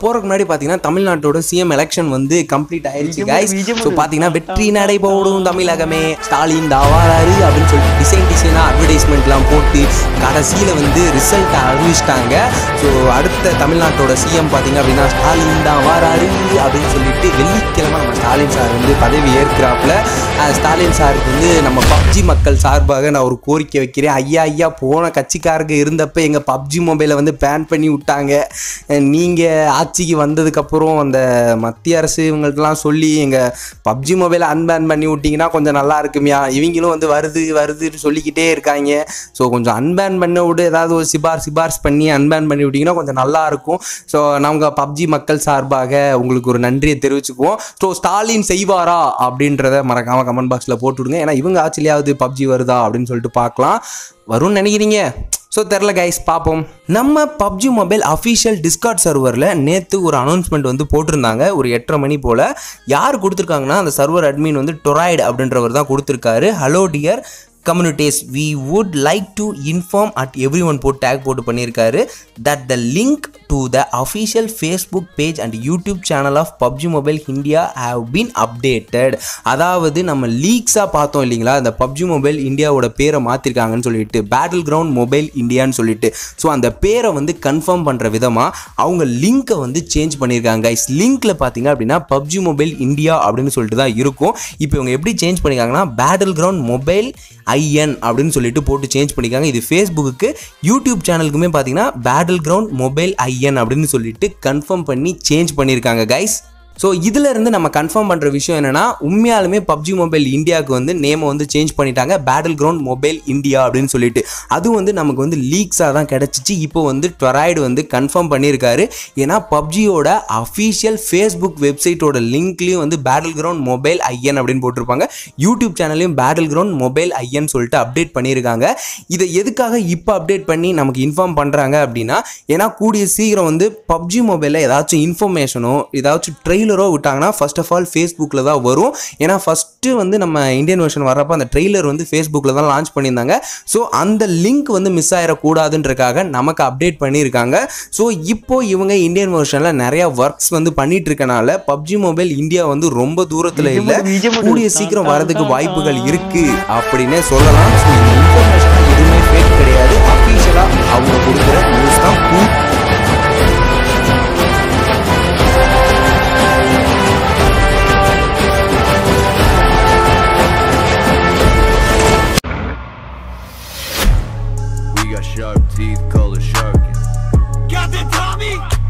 போறதுக்கு முன்னாடி பாத்தீங்கன்னா தமிழ்நாட்டோட சிஎம் எலெக்ஷன் வந்து கம்ப்ளீட் ஆயிருச்சு गाइस. சோ பாத்தீங்கன்னா வெற்றி நடை போடும் தமிழகமே, ஸ்டாலின் தாவாராரு அப்படின்னு சொல்லிட்டு டிசைனா அட்வர்டைஸ்மெண்ட்லாம் போட்டு கடைசியில வந்து ரிசல்ட் அறிவிச்சிட்டாங்க. ஸோ அடுத்த தமிழ்நாட்டோட சிஎம் பாத்தீங்க அப்படின்னா ஸ்டாலின் தாவாராரு அப்படின்னு சொல்லிட்டு வெள்ளிக்கிழமை நம்ம ஸ்டாலின் சார் வந்து பதவி ஏற்கிறாப்புல. ஸ்டாலின் சாருக்கு வந்து நம்ம பப்ஜி மக்கள் சார்பாக நான் ஒரு கோரிக்கை வைக்கிறேன். ஐயா போன கட்சிக்காரங்க இருந்தப்ப எங்கள் பப்ஜி மொபைலை வந்து பேன் பண்ணி விட்டாங்க. நீங்கள் ஆட்சிக்கு வந்ததுக்கப்புறம் அந்த மத்திய அரசு இவங்களுக்கெல்லாம் சொல்லி எங்கள் பப்ஜி மொபைலை அன்பேன் பண்ணி விட்டிங்கன்னா கொஞ்சம் நல்லா இருக்குமியா. இவங்களும் வந்து வருதுன்னு சொல்லிக்கிட்டே இருக்காங்க. ஸோ கொஞ்சம் அன்பேன் பண்ண விட ஏதாவது ஒரு சிபார்ஸ் பண்ணி அன்பேன் பண்ணி விட்டிங்கன்னா கொஞ்சம் நல்லாயிருக்கும். ஸோ நாங்கள் பப்ஜி மக்கள் சார்பாக உங்களுக்கு ஒரு நன்றியை தெரிவிச்சுக்குவோம். ஸோ ஸ்டாலின் செய்வாரா அப்படின்றத மறக்காமல் கமெண்ட் பாக்ஸில் போட்டுவிடுங்க. ஏன்னா இவங்க ஆட்சிலையாவது பப்ஜி வருதா அப்படின்னு சொல்லிட்டு பார்க்கலாம். வரும்னு நினைக்கிறீங்க? ஸோ தெரில கைஸ், பார்ப்போம். நம்ம பப்ஜி மொபைல் அஃபிஷியல் டிஸ்கார்ட் சர்வரில் நேற்று ஒரு அனௌன்ஸ்மெண்ட் வந்து போட்டிருந்தாங்க ஒரு 8:30 மணி போல். யார் கொடுத்துருக்காங்கன்னா அந்த சர்வர் அட்மின் வந்து டொராய்டு அப்படின்றவர் தான் கொடுத்துருக்காரு. Hello dear communities, we would like to inform at everyone போட்டு டேக் போட்டு பண்ணியிருக்காரு that the link to the official Facebook page and YouTube channel of PUBG Mobile India have been updated. அதாவது நம்ம லீக்ஸாக பார்த்தோம் இல்லைங்களா, இந்த PUBG Mobile இந்தியாவோட பேரை மாற்றிருக்காங்கன்னு சொல்லிட்டு பேட்டில் கிரவுண்ட் மொபைல் இந்தியான்னு சொல்லிட்டு. ஸோ அந்த பேரை வந்து கன்ஃபார்ம் பண்ணுற விதமாக அவங்க லிங்க்கை வந்து சேஞ்ச் பண்ணியிருக்காங்க கைஸ். லிங்க்கில் பார்த்தீங்க அப்படின்னா PUBG Mobile India அப்படின்னு சொல்லிட்டு தான் இருக்கும். இப்போ இவங்க எப்படி சேஞ்ச் பண்ணியிருக்காங்கன்னா பேட்டில் கிரவுண்ட் மொபைல் ஐஎன் அப்படின்னு சொல்லிட்டு போட்டு சேஞ்ச் பண்ணிக்காங்க. இது ஃபேஸ்புக்கு யூடியூப் சேனலுக்குமே பார்த்தீங்கன்னா பேட்டில் கிரவுண்ட் மொபைல் ஐஎன் அப்படின்னு சொல்லிட்டு கன்ஃபார்ம் பண்ணி சேஞ்ச் பண்ணியிருக்காங்க கைஸ். ஸோ இதில் இருந்து நம்ம கன்ஃபார்ம் பண்ணுற விஷயம் என்னென்னா உண்மையாலுமே பப்ஜி மொபைல் இந்தியாவுக்கு வந்து நேமை வந்து சேஞ்ச் பண்ணிட்டாங்க பேட்டில் கிரவுண்ட் மொபைல் இந்தியா அப்படின்னு சொல்லிட்டு. அது வந்து நமக்கு வந்து லீக்ஸாக தான் கிடச்சிச்சு. இப்போ வந்து டொராய்டு வந்து கன்ஃபார்ம் பண்ணியிருக்காரு. ஏன்னா பப்ஜியோட அஃபீஷியல் ஃபேஸ்புக் வெப்சைட்டோட லிங்க்லேயும் வந்து பேட்டில் கிரவுண்ட் மொபைல் ஐஎன் அப்படின்னு போட்டிருப்பாங்க. யூடியூப் சேனல்லையும் பேட்டில் கிரவுண்ட் மொபைல் ஐஎன் சொல்லிட்டு அப்டேட் பண்ணியிருக்காங்க. இதை எதுக்காக இப்போ அப்டேட் பண்ணி நமக்கு இன்ஃபார்ம் பண்ணுறாங்க அப்படின்னா, ஏன்னா கூடிய சீக்கிரம் வந்து பப்ஜி மொபைலில் ஏதாச்சும் இன்ஃபர்மேஷனோ ஏதாச்சும் ட்ரெய்லரோ விட்டாங்கன்னா ஃபர்ஸ்ட் ஆஃப் ஆல் ஃபேஸ்புக்கில் தான் வரும். ஏன்னா ஃபஸ்ட்டு வந்து நம்ம இந்தியன் வெர்ஷன் வர்றப்போ அந்த ட்ரெய்லர் வந்து ஃபேஸ்புக்கில் தான் லான்ச் பண்ணியிருந்தாங்க. ஸோ அந்த லிங்க் வந்து மிஸ் ஆகிடக்கூடாதுன்றக்காக நமக்கு அப்டேட் பண்ணியிருக்காங்க. ஸோ இப்போ இவங்க இந்தியன் வெர்ஷனில் நிறையா ஒர்க்ஸ் வந்து பண்ணிட்டு இருக்கனால பப்ஜி மொபைல் இந்தியா வந்து ரொம்ப தூரத்தில் இல்லை, கூடிய சீக்கிரம் வரதுக்கு வாய்ப்புகள் இருக்கு அப்படின்னே சொல்லலாம். ஸோ இந்த இன்ஃபர்மேஷன் எதுவுமே ஃபேக் கிடையாது, அஃபீஷியலாக அவங்க கொடுக்குற நியூஸ் தான். Sharp teeth, color shark. Captain Tommy!